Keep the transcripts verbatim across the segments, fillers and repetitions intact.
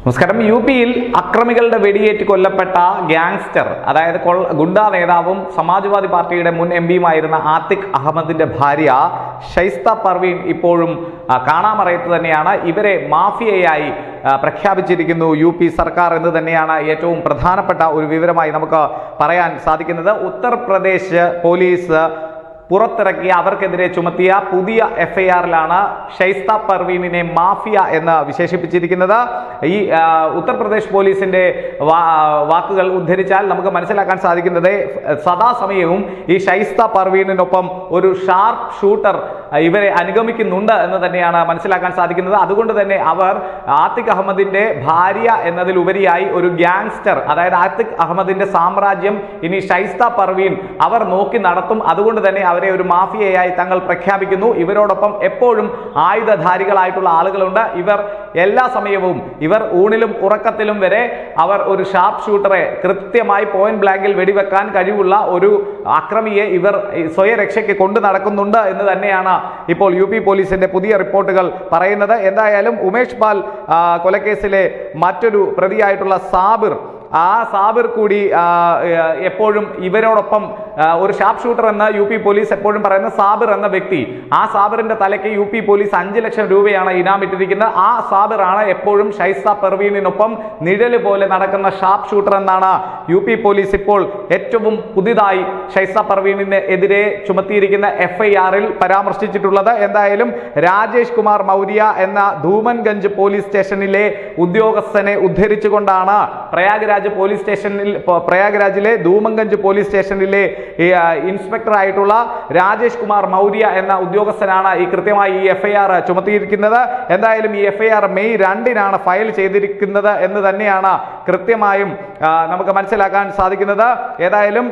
നമസ്കാരം. യു പിയിൽ അക്രമികളുടെ വെടിയേറ്റ് കൊല്ലപ്പെട്ട ഗ്യാങ്സ്റ്റർ, അതായത് ഗുണ്ടാ നേതാവും സമാജ്വാദി പാർട്ടിയുടെ മുൻ എം പിയുമായിരുന്ന ആതിഖ് അഹമ്മദിന്റെ ഭാര്യ ഷൈസ്ത പർവീൻ ഇപ്പോഴും കാണാമറയത്ത് തന്നെയാണ്. ഇവരെ മാഫിയയായി പ്രഖ്യാപിച്ചിരിക്കുന്നു യു പി സർക്കാർ എന്ന് തന്നെയാണ് ഏറ്റവും പ്രധാനപ്പെട്ട ഒരു വിവരമായി നമുക്ക് പറയാൻ സാധിക്കുന്നത്. ഉത്തർപ്രദേശ് പോലീസ് പുറത്തിറക്കിയ അവർക്കെതിരെ ചുമത്തിയ പുതിയ എഫ് ഐ ആറിലാണ് ഷൈസ്ത പർവീനിനെ മാഫിയ എന്ന് വിശേഷിപ്പിച്ചിരിക്കുന്നത്. ഈ ഉത്തർപ്രദേശ് പോലീസിന്റെ വാക്കുകൾ ഉദ്ധരിച്ചാൽ നമുക്ക് മനസ്സിലാക്കാൻ സാധിക്കുന്നത്, സദാസമയവും ഈ ഷൈസ്ത പർവീനിനൊപ്പം ഒരു ഷാർപ്പ് ഷൂട്ടർ ഇവരെ അനുഗമിക്കുന്നുണ്ട് എന്ന് തന്നെയാണ് മനസ്സിലാക്കാൻ സാധിക്കുന്നത്. അതുകൊണ്ട് തന്നെ അവർ ആതിഖ് അഹമ്മദിന്റെ ഭാര്യ എന്നതിലുപരിയായി ഒരു ഗ്യാങ്സ്റ്റർ, അതായത് ആതിഖ് അഹമ്മദിന്റെ സാമ്രാജ്യം ഇനി ഷൈസ്ത പർവീൻ അവർ നോക്കി നടത്തും. അതുകൊണ്ട് തന്നെ അവരെ ഒരു മാഫിയയായി തങ്ങൾ പ്രഖ്യാപിക്കുന്നു. ഇവരോടൊപ്പം എപ്പോഴും ആയുധധാരികളായിട്ടുള്ള ആളുകളുണ്ട്. ഇവർ എല്ലാ സമയവും ഇവർ ഊണിലും ഉറക്കത്തിലും വരെ അവർ ഒരു ഷാർപ്പ് ഷൂട്ടറെ കൃത്യമായി പോയിന്റ് ബ്ലാങ്കിൽ വെടിവെക്കാൻ കഴിവുള്ള ഒരു അക്രമിയെ ഇവർ സ്വയരക്ഷയ്ക്ക് കൊണ്ടു നടക്കുന്നുണ്ട് എന്ന് തന്നെയാണ് ഇപ്പോൾ യു പി പോലീസിന്റെ പുതിയ റിപ്പോർട്ടുകൾ പറയുന്നത്. എന്തായാലും ഉമേഷ് പാൽ കൊലക്കേസിലെ മറ്റൊരു പ്രതിയായിട്ടുള്ള സാബിർ, ആ സാബിർ കൂടി എപ്പോഴും ഇവരോടൊപ്പം ഒരു ഷാർപ്പ് ഷൂട്ടർ എന്ന യു പി പോലീസ് എപ്പോഴും പറയുന്ന സാബിർ എന്ന വ്യക്തി, ആ സാബിറിന്റെ തലയ്ക്ക് യു പി പോലീസ് അഞ്ച് ലക്ഷം രൂപയാണ് ഇനാം ഇട്ടിരിക്കുന്നത്. ആ സാബിർ ആണ് എപ്പോഴും ഷൈസ്ത പർവീനിനൊപ്പം നിഴല് പോലെ നടക്കുന്ന ഷാർപ്പ് ഷൂട്ടർ എന്നാണ് യു പി പോലീസ് ഇപ്പോൾ ഏറ്റവും പുതിയതായി ഷൈസ്ത പർവീനിന് എതിരെ ചുമത്തിയിരിക്കുന്ന എഫ് ഐ ആറിൽ പരാമർശിച്ചിട്ടുള്ളത്. എന്തായാലും രാജേഷ് കുമാർ മൗര്യ എന്ന ധൂമൻഗഞ്ച് പോലീസ് സ്റ്റേഷനിലെ ഉദ്യോഗസ്ഥനെ ഉദ്ധരിച്ചുകൊണ്ടാണ് പ്രയാഗ്രാജ് പോലീസ് സ്റ്റേഷനിൽ പ്രയാഗ്രാജിലെ ധൂമൻഗഞ്ച് പോലീസ് സ്റ്റേഷനിലെ ഇൻസ്പെക്ടർ ആയിട്ടുള്ള രാജേഷ് കുമാർ മൗര്യ എന്ന ഉദ്യോഗസ്ഥനാണ് ഈ കൃത്യമായി ഈ എഫ് ഐ ആർ ചുമത്തിയിരിക്കുന്നത്. എന്തായാലും ഈ എഫ് ഐ ആർ മെയ് രണ്ടിനാണ് ഫയൽ ചെയ്തിരിക്കുന്നത് എന്ന് തന്നെയാണ് കൃത്യമായും നമുക്ക് മനസ്സിലാക്കാൻ സാധിക്കുന്നത്. ഏതായാലും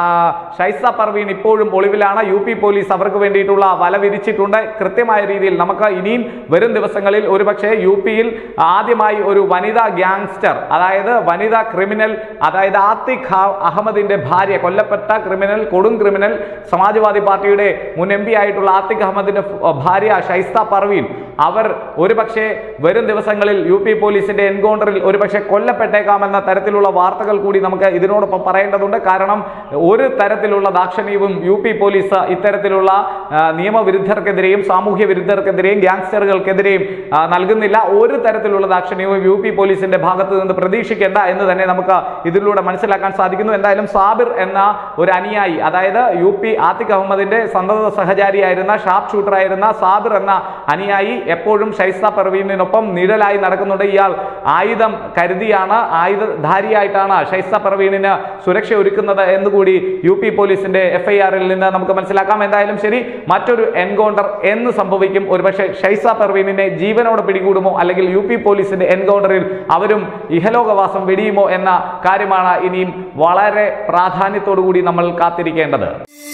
ഷൈസ്ത പർവീൻ ഇപ്പോഴും ഒളിവിലാണ്. യു പി പോലീസ് അവർക്ക് വേണ്ടിയിട്ടുള്ള വല വിരിച്ചിട്ടുണ്ട്. കൃത്യമായ രീതിയിൽ നമുക്ക് ഇനിയും വരും ദിവസങ്ങളിൽ ഒരുപക്ഷെ യു പിയിൽ ആദ്യമായി ഒരു വനിതാ ഗ്യാങ്സ്റ്റർ, അതായത് വനിതാ ക്രിമിനൽ, അതായത് ആതിഖ് അഹമ്മദിന്റെ ഭാര്യ, കൊല്ലപ്പെട്ട ക്രിമിനൽ, കൊടും ക്രിമിനൽ, സമാജ്വാദി പാർട്ടിയുടെ മുൻ എം പി ആയിട്ടുള്ള ആതിഖ് അഹമ്മദിന്റെ ഭാര്യ ഷൈസ്ത പർവീൻ, അവർ ഒരുപക്ഷെ വരും ദിവസങ്ങളിൽ യു പി പോലീസിന്റെ എൻകൗണ്ടറിൽ ഒരുപക്ഷെ കൊല്ലപ്പെട്ടേക്കാമെന്ന തരത്തിലുള്ള വാർത്തകൾ കൂടി നമുക്ക് ഇതിനോടൊപ്പം പറയേണ്ടതുണ്ട്. കാരണം ഒരു തരത്തിലുള്ള ദാക്ഷിണ്യവും യു പി പോലീസ് ഇത്തരത്തിലുള്ള നിയമവിരുദ്ധർക്കെതിരെയും സാമൂഹ്യ വിരുദ്ധർക്കെതിരെയും ഗ്യാങ്സ്റ്ററുകൾക്കെതിരെയും നൽകുന്നില്ല. ഒരു തരത്തിലുള്ള ദാക്ഷിണ്യവും യു പി പോലീസിന്റെ ഭാഗത്ത് നിന്ന് പ്രതീക്ഷിക്കേണ്ട എന്ന് തന്നെ നമുക്ക് ഇതിലൂടെ മനസ്സിലാക്കാൻ സാധിക്കുന്നു. എന്തായാലും സാബിർ എന്ന ഒരു അനുയായി, അതായത് യു പി ആതിഖ് അഹമ്മദിന്റെ സന്തത സഹചാരിയായിരുന്ന ഷാർപ്പ് ഷൂട്ടർ ആയിരുന്ന സാബിർ എന്ന അനുയായി എപ്പോഴും ഷൈസ്ത പർവീനിനൊപ്പം നിഴലായി നടക്കുന്നുണ്ട്. ഇയാൾ ആയുധം കരുതിയാണ്, ആയുധധാരിയായിട്ടാണ് ഷൈസ്ത പർവീനിന് സുരക്ഷ ഒരുക്കുന്നത് എന്നുകൂടി യു പി പോലീസിന്റെ എഫ് ഐ ആറിൽ നിന്ന് നമുക്ക് മനസ്സിലാക്കാം. എന്തായാലും ശരി, മറ്റൊരു എൻകൗണ്ടർ എന്ന് സംഭവിക്കും? ഒരുപക്ഷെ ഷൈസ്ത പർവീനിനെ ജീവനോടെ പിടികൂടുമോ, അല്ലെങ്കിൽ യു പി പോലീസിന്റെ എൻകൗണ്ടറിൽ അവരും ഇഹലോകവാസം വെടിയുമോ എന്ന കാര്യമാണ് ഇനിയും വളരെ പ്രാധാന്യത്തോടു കൂടി നമ്മൾ കാത്തിരിക്കേണ്ടത്.